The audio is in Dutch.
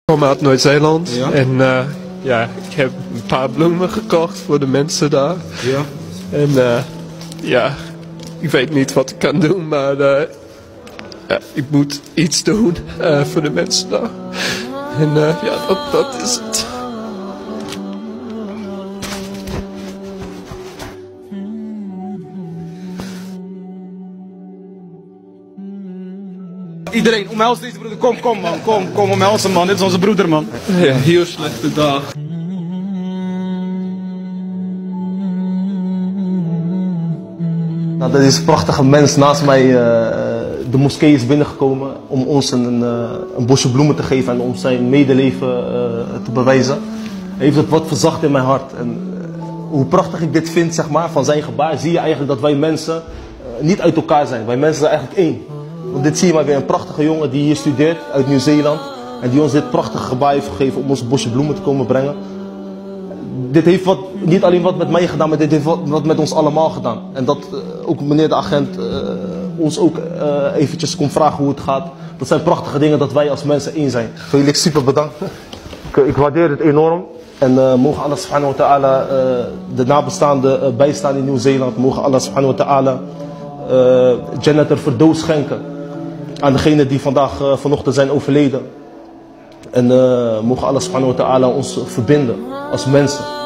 kom uit Nieuw-Zeeland en ja, ik heb een paar bloemen gekocht voor de mensen daar. Ja. En ja, ik weet niet wat ik kan doen, maar ik moet iets doen voor de mensen daar. En ja, dat is het. Iedereen, omhels deze broeder. Kom man, kom omhels hem man. Dit is onze broeder man. Ja, heel slechte dag. Nou, deze prachtige mens naast mij de moskee is binnengekomen om ons een bosje bloemen te geven en om zijn medeleven te bewijzen. Hij heeft het wat verzacht in mijn hart. En hoe prachtig ik dit vind, zeg maar, van zijn gebaar, zie je eigenlijk dat wij mensen niet uit elkaar zijn. Wij mensen zijn eigenlijk één. Want dit zie je maar weer een prachtige jongen die hier studeert uit Nieuw-Zeeland en die ons dit prachtige gebaar heeft gegeven om ons een bosje bloemen te komen brengen. Dit heeft niet alleen wat met mij gedaan, maar dit heeft wat met ons allemaal gedaan. En dat ook meneer de agent ons ook eventjes kon vragen hoe het gaat. Dat zijn prachtige dingen dat wij als mensen één zijn. Felix, super bedankt. Ik waardeer het enorm. En mogen Allah subhanahu wa ta'ala de nabestaanden bijstaan in Nieuw-Zeeland. Mogen Allah subhanahu wa ta'ala Jannat al-Firdaus schenken aan degenen die vanochtend zijn overleden. En mogen Allah subhanahu wa ta'ala ons verbinden als mensen.